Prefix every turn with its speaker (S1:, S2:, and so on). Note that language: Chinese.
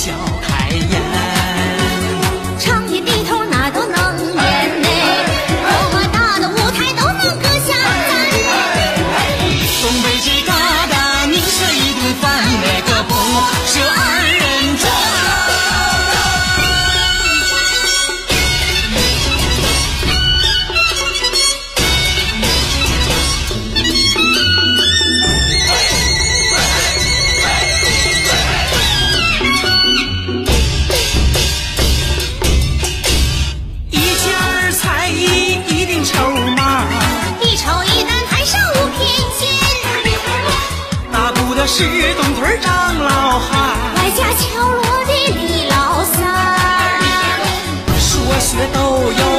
S1: 笑开颜。
S2: 长夜低头那都能演呢，多么大的舞台都能搁下咱。
S1: 东北这旮瘩，你吃一顿饭那个不是二人转。是东屯张老汉，
S2: 外加敲锣的李老三，
S1: 说学逗有